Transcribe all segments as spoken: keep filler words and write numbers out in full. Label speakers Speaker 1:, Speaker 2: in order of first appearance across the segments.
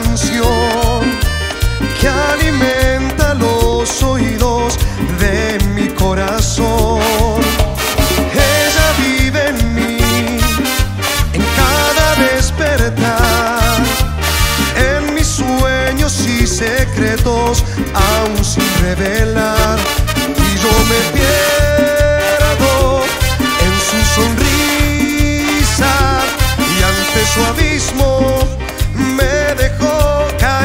Speaker 1: canción que alimenta los oídos de mi corazón. Ella vive en mí, en cada despertar, en mis sueños y secretos aún sin revelar. Y yo me pierdo en su sonrisa y ante su abismo me dejó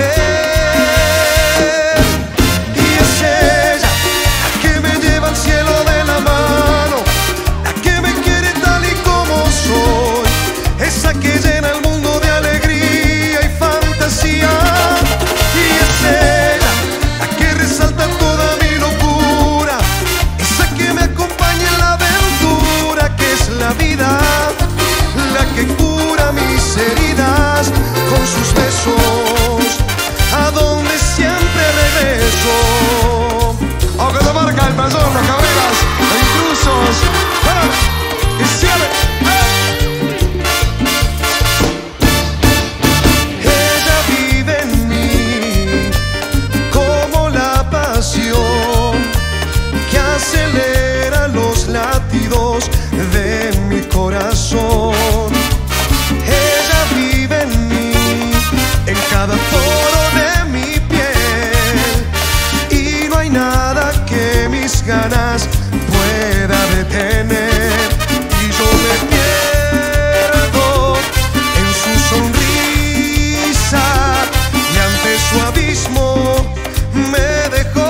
Speaker 1: caer. Y es ella la que me lleva al cielo de la mano, la que me quiere tal y como soy, esa que llena el mundo de alegría y fantasía. Y es ella la que resalta toda mi locura, esa que me acompaña en la aventura que es la vida, la que cura mis heridas con sus besos, a donde siempre regreso. Aunque te marca el pezón, las cabreras, los intrusos, ¡ah! Y cierre, ¡eh! Ella vive en mí como la pasión que acelera los latidos de mi corazón. Ella vive en mí, en cada poro de mi piel, y no hay nada que mis ganas pueda detener. Y yo me pierdo en su sonrisa y ante su abismo me dejó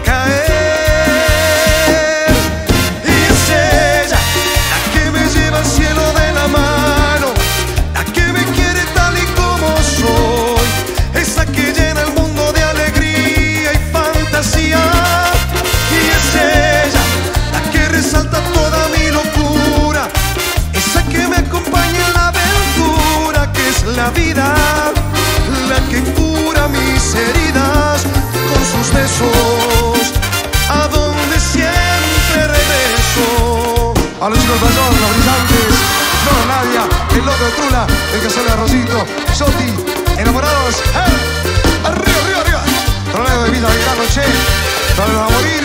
Speaker 1: caer. Y es ella la que me lleva al cielo de la mano, la que me quiere tal y como soy, esa que llena el mundo de alegría y fantasía. Y es ella la que resalta toda mi locura, esa que me acompaña en la aventura que es la vida, la que cura mis heridas con sus besos, a donde siempre regreso. A los chicos Pazón, los brillantes, no, Nadia, el loco de Trula, el que sale de Rosito, Soti, enamorados, ¡eh! Arriba, arriba, arriba. Torneo de vida de gran noche, no nos va a morir.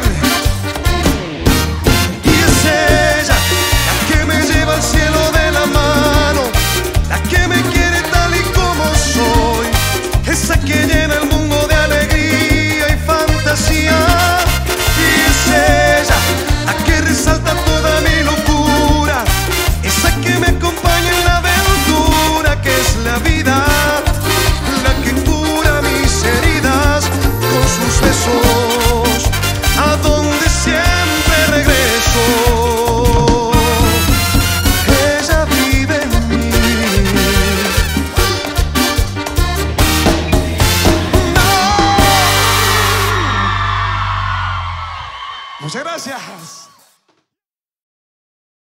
Speaker 1: Y es ella la que me lleva al cielo de la mano, la que me quiere tal y como soy, esa que llena el mundo de alegría y fantasía. Y es ella la que resalta toda mi locura, esa que me acompaña en la aventura que es la vida, la que cura mis heridas con sus besos, a donde siempre regreso. Ella vive en mí. No. Muchas gracias.